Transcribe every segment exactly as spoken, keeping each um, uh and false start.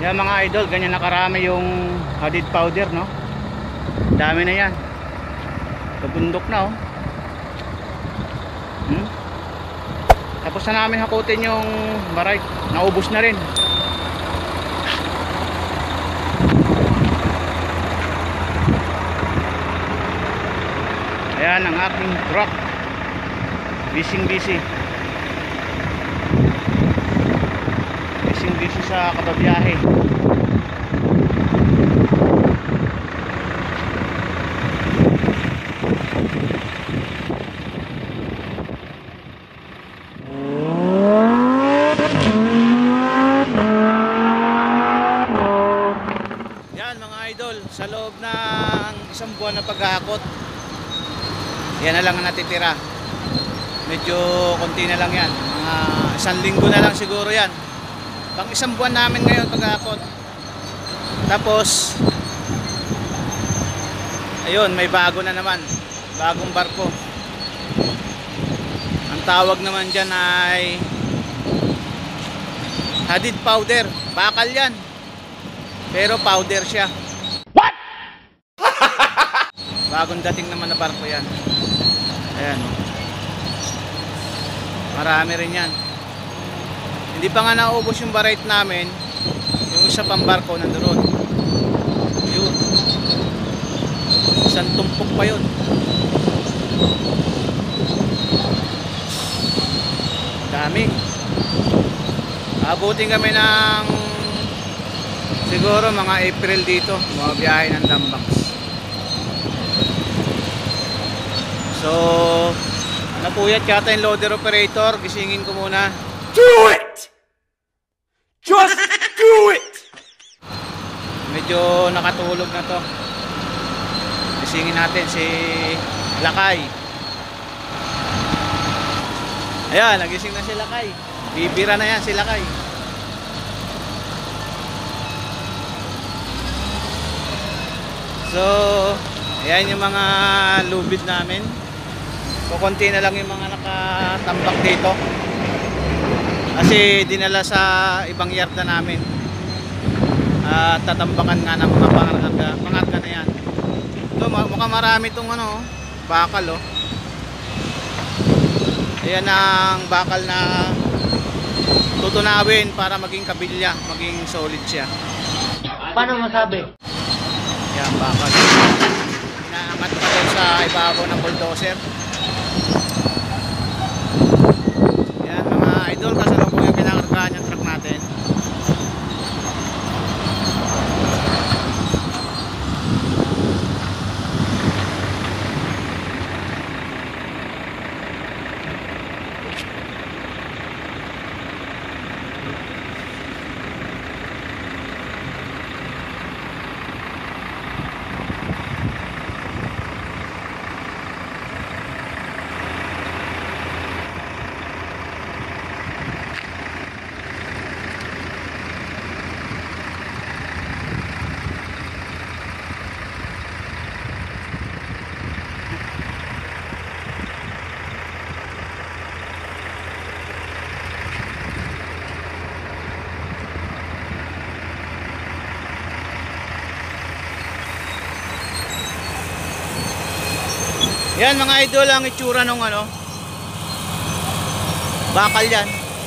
Yan mga idol, ganyan nakarami yung Hadeed powder, no? Dami na yan. Kabundok na, oh. Hmm? Tapos na namin hakutin yung BARITE. Naubos na rin. Ayan ang aking truck. Bising busy. Bising busy sa kababiyahe. Yan mga idol, sa loob ng isang buwan na paghahakot, yan na lang ang natitira. Medyo konti na lang yan, mga isang linggo na lang siguro yan. Pang isang buwan namin ngayon paghahakot. Tapos ayun, may bago na naman, bagong barko. Ang tawag naman dyan ay Hadeed powder. Bakal yan, pero powder siya. What? Bagong dating naman na barko yan. Ayan, marami rin yan. Hindi pa nga naubos yung BARITE namin. Yung isa pang barko nandoon. Yun, isang tumpok pa yun. Dami. Abutin kami ng siguro mga April dito, mga biyahe ng Dongskie. So napuyat yata yung loader operator. Gisingin ko muna. Do it! Just do it! Medyo nakatulog na to. Gisingin natin si Lakay. Ayan, nagising na si Lakay. Bibira na yan si Lakay. So ayan yung mga lubid namin. Kukunti na lang yung mga nakatambak dito kasi dinala sa ibang yarda namin at uh, tatambakan nga ng mga pangarga, pangarga na yan. Ito, mukhang marami itong ano, bakal, oh. Ayan ang bakal na tutunawin para maging kabilya, maging solid siya. Paano masabi? Yan, bakal inaangat pa doon sa ibabaw ng bulldozer. Yan mga idol, kasalubong yung pinakargaan yung truck natin. Yan mga idol ang itsura nung ano, bakal yan.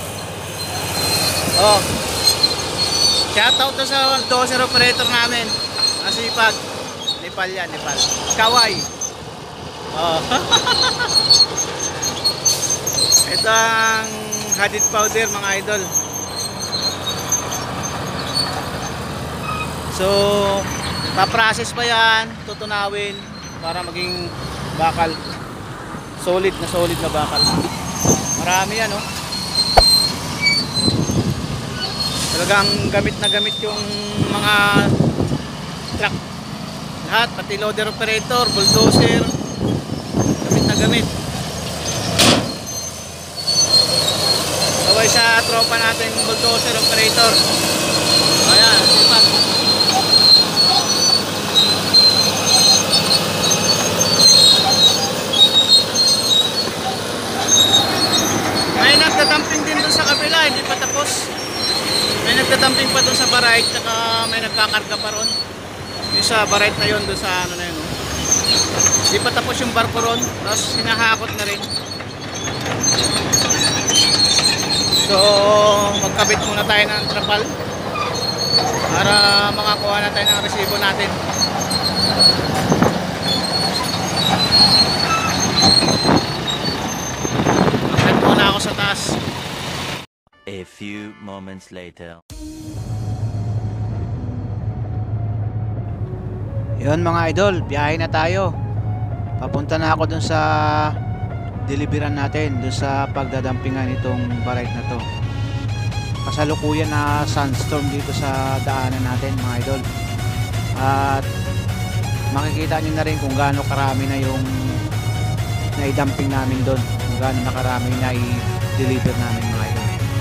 Oh, shoutout to sa dozer operator namin. Masipag. Nepal yan, Nepal. Kaway. Oh. Ito ang Hadeed powder mga idol. So pa-process pa yan, tutunawin para maging bakal, solid na solid na bakal. Marami yan, oh. Talagang gamit na gamit yung mga truck lahat, pati loader operator, bulldozer, gamit na gamit. Kaway sa tropa natin bulldozer operator. Ayan, sipag. May nagtatamping din doon sa kabila, hindi pa tapos. May nagtadamping pa doon sa BARITE, tsaka may nagkakarga pa ron. Yung sa BARITE na yun, doon sa ano na yun. Oh. Di pa tapos yung barko ron, tapos hinahakot na rin. So, magkabit muna tayo ng trapal para makakuha na tayo ng resibo natin. Magkabit muna ako sa taas. A few moments later. Yun mga idol, biyahe na tayo. Papunta na ako dun sa deliveran natin, dun sa pagdadampingan itong BARITE na to. Kasalukuyan na sandstorm dito sa daanan natin mga idol. At makikita nyo na rin kung gaano karami na yung naidamping namin dun, kung gaano na karami na i-deliver namin mga idol.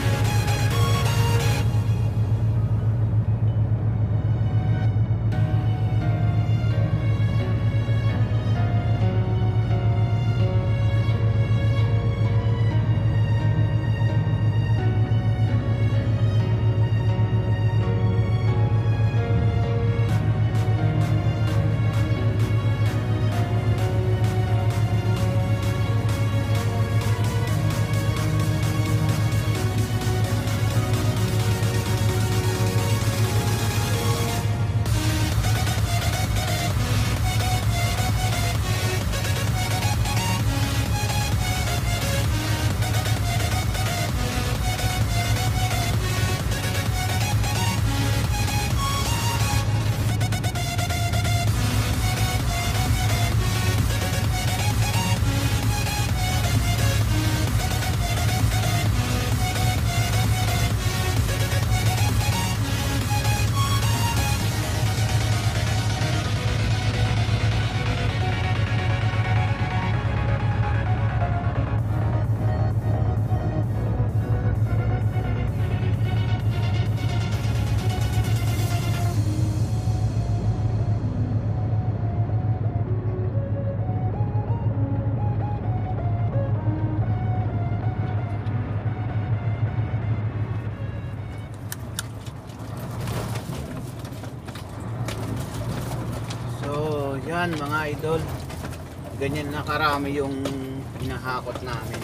Yan mga idol, ganyan na karami yung hinahakot namin.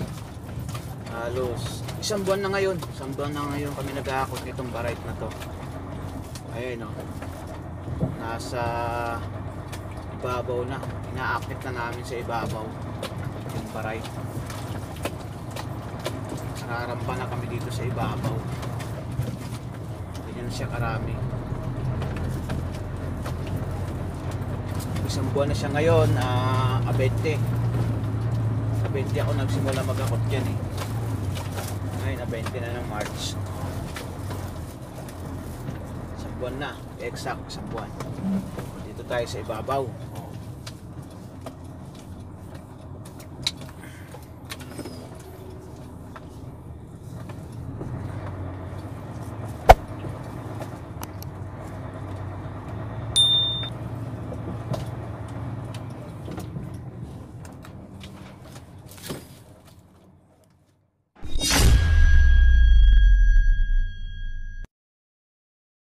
Halos isang buwan na ngayon, isang buwan na ngayon kami naghahakot nitong BARITE na to. Ayun o, nasa ibabaw na, inaakit na namin sa ibabaw yung BARITE. Nararampa na kami dito sa ibabaw. Ganyan siya karami. Isang buwan na siya ngayon, uh, abente abente ako nagsimula mag-akot dyan eh. Ngayon abente na ng March. Isang buwan na, exact isang buwan. Dito tayo sa ibabaw.